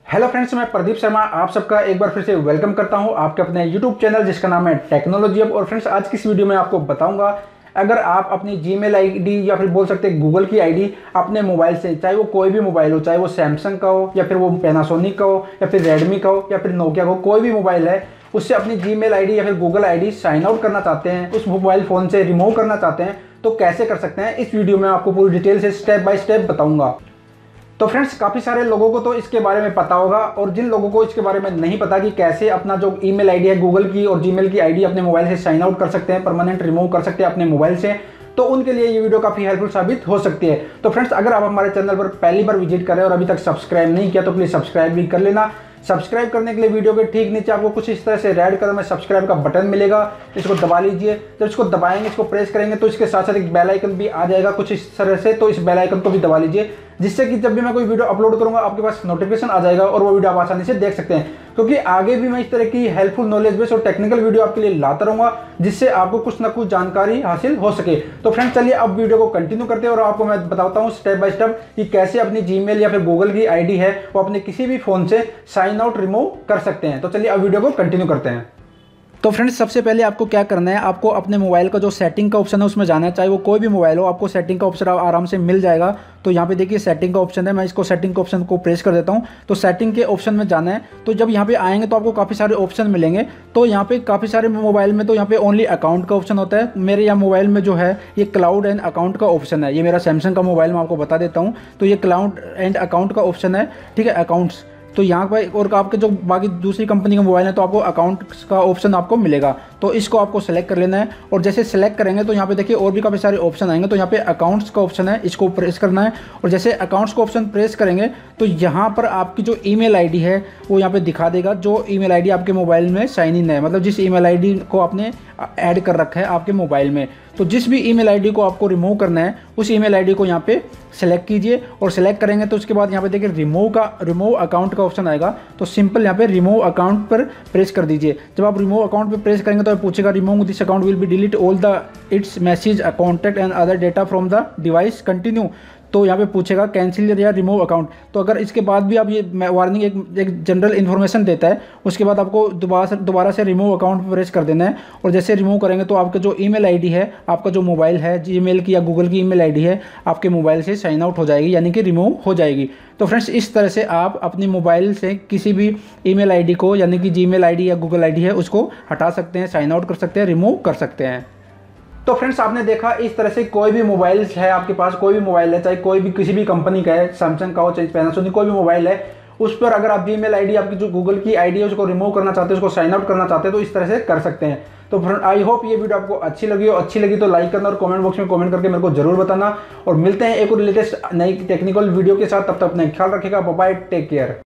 Hello friends, मैं प्रदीप शर्मा आप सबका एक बार फिर से वेलकम करता हूं आपके अपने यूट्यूब चैनल जिसका नाम है टेक्नोलॉजी अब। और फ्रेंड्स, आज की इस वीडियो में आपको बताऊंगा, अगर आप अपनी जीमेल आईडी या फिर बोल सकते हैं गूगल की आईडी अपने मोबाइल से, चाहे वो कोई भी मोबाइल हो, चाहे वो सैमसंग का हो या फिर वो पैनासोनिक का हो या फिर रेडमी का हो या फिर नोकिया का हो, कोई भी मोबाइल है, उससे अपनी जीमेल आईडी या फिर गूगल आईडी साइन आउट करना चाहते हैं, उस मोबाइल फ़ोन से रिमूव करना चाहते हैं, तो कैसे कर सकते हैं इस वीडियो में आपको पूरी डिटेल से स्टेप बाय स्टेप बताऊंगा। तो फ्रेंड्स, काफ़ी सारे लोगों को तो इसके बारे में पता होगा, और जिन लोगों को इसके बारे में नहीं पता कि कैसे अपना जो ईमेल आईडी है गूगल की और जीमेल की आईडी अपने मोबाइल से साइन आउट कर सकते हैं, परमानेंट रिमूव कर सकते हैं अपने मोबाइल से, तो उनके लिए ये वीडियो काफ़ी हेल्पफुल साबित हो सकती है। तो फ्रेंड्स, अगर आप हमारे चैनल पर पहली बार विजिट करें और अभी तक सब्सक्राइब नहीं किया तो प्लीज़ सब्सक्राइब भी कर लेना। सब्सक्राइब करने के लिए वीडियो के ठीक नीचे आपको कुछ इस तरह से रेड कलर में सब्सक्राइब का बटन मिलेगा, इसको दबा लीजिए। जब इसको दबाएंगे, इसको प्रेस करेंगे तो इसके साथ साथ एक बेल आइकन भी आ जाएगा कुछ इस तरह से, तो इस बेल आइकन को भी दबा लीजिए, जिससे कि जब भी मैं कोई वीडियो अपलोड करूंगा आपके पास नोटिफिकेशन आ जाएगा और वो वीडियो आप आसानी से देख सकते हैं। क्योंकि आगे भी मैं इस तरह की हेल्पफुल नॉलेज बेस्ड और टेक्निकल वीडियो आपके लिए लाता रहूंगा, जिससे आपको कुछ ना कुछ जानकारी हासिल हो सके। तो फ्रेंड्स, चलिए अब वीडियो को कंटिन्यू करते हैं और आपको मैं बताता हूँ स्टेप बाय स्टेप कि कैसे अपनी जीमेल या फिर गूगल की आईडी है वो अपने किसी भी फोन से साइन आउट रिमूव कर सकते हैं। तो चलिए अब वीडियो को कंटिन्यू करते हैं। तो फ्रेंड्स, सबसे पहले आपको क्या करना है, आपको अपने मोबाइल का जो सेटिंग का ऑप्शन है उसमें जाना है, चाहे वो कोई भी मोबाइल हो, आपको सेटिंग का ऑप्शन आराम से मिल जाएगा। तो यहाँ पे देखिए सेटिंग का ऑप्शन है, मैं इसको सेटिंग का ऑप्शन को प्रेस कर देता हूँ। तो सेटिंग के ऑप्शन में जाना है, तो जब यहाँ पे आएंगे तो आपको काफ़ी सारे ऑप्शन मिलेंगे। तो यहाँ पे काफ़ी सारे मोबाइल में तो यहाँ पे ओनली अकाउंट का ऑप्शन होता है। मेरे यहाँ मोबाइल में जो है ये क्लाउड एंड अकाउंट का ऑप्शन है। ये मेरा सैमसंग का मोबाइल मैं आपको बता देता हूँ। तो ये क्लाउड एंड अकाउंट का ऑप्शन है, ठीक है, अकाउंट्स। तो यहाँ पर और आपके जो बाकी दूसरी कंपनी का मोबाइल है तो आपको अकाउंट्स का ऑप्शन आपको मिलेगा। तो इसको आपको सेलेक्ट कर लेना है, और जैसे सेलेक्ट करेंगे तो यहाँ पे देखिए और भी काफ़ी सारे ऑप्शन आएंगे। तो यहाँ पे अकाउंट्स का ऑप्शन है, इसको प्रेस करना है, और जैसे अकाउंट्स का ऑप्शन प्रेस करेंगे तो यहाँ पर आपकी जो ईमेल आईडी है वो यहाँ पे दिखा देगा, जो ईमेल आईडी आपके मोबाइल में साइन इन है, मतलब जिस ईमेल आईडी को आपने ऐड कर रखा है आपके मोबाइल में। तो जिस भी ईमेल आईडी को आपको रिमूव करना है उस ईमेल आईडी को यहाँ पे सेलेक्ट कीजिए, और सेलेक्ट करेंगे तो उसके बाद यहाँ पे देखिए रिमूव अकाउंट का ऑप्शन आएगा। तो सिंपल यहाँ पे रिमूव अकाउंट पर प्रेस कर दीजिए। जब आप रिमूव अकाउंट पर प्रेस करेंगे तो पूछेगा remove this account will be delete all the its message contact and other data from the device continue. तो यहाँ पे पूछेगा कैंसिल या रिमूव अकाउंट। तो अगर इसके बाद भी आप ये वार्निंग एक जनरल इन्फॉर्मेशन देता है, उसके बाद आपको दोबारा से रिमूव अकाउंट पर प्रेस कर देना है। और जैसे रिमूव करेंगे तो आपका जो ईमेल आईडी है, आपका जो मोबाइल है, जीमेल की या गूगल की ईमेल आईडी है, आपके मोबाइल से साइन आउट हो जाएगी, यानी कि रिमूव हो जाएगी। तो फ्रेंड्स, इस तरह से आप अपने मोबाइल से किसी भी ईमेल आईडी को, यानी कि जीमेल आईडी या गूगल आईडी है, उसको हटा सकते हैं, साइन आउट कर सकते हैं, रिमूव कर सकते हैं। तो फ्रेंड्स, आपने देखा इस तरह से कोई भी मोबाइल है आपके पास, कोई भी मोबाइल है, चाहे कोई भी किसी भी कंपनी का है, सैमसंग का हो चाहे पैनासोनिक, कोई भी मोबाइल है, उस पर अगर आप जीमेल आईडी आपकी जो गूगल की आईडी है उसको रिमूव करना चाहते हैं, उसको साइन आउट करना चाहते हैं, तो इस तरह से कर सकते हैं। तो फ्रेंड, आई होप ये वीडियो आपको अच्छी लगी हो। अच्छी लगी तो लाइक करना और कमेंट बॉक्स में कमेंट करके मेरे को जरूर बताना। और मिलते हैं एक और लेटेस्ट नई टेक्निकल वीडियो के साथ, तब तक अपना ख्याल रखिएगा। Bye bye, take care.